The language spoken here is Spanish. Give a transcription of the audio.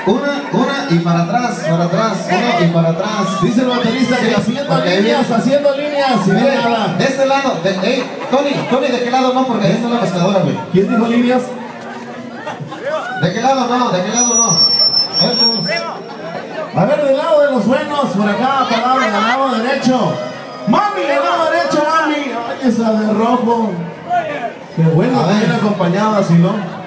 Una y para atrás, uno y para atrás. Dice el baterista que haciendo líneas, y mire, nada. de este lado, Tony, ¿de qué lado no? Porque ahí está la pescadora, güey. ¿Quién dijo líneas? ¿De qué lado no? A ver, del lado de los buenos, por acá, parado, del lado derecho. ¡Mami, del lado derecho, mami! ¡Ay, esa de rojo! Qué bueno, bien acompañada, si no.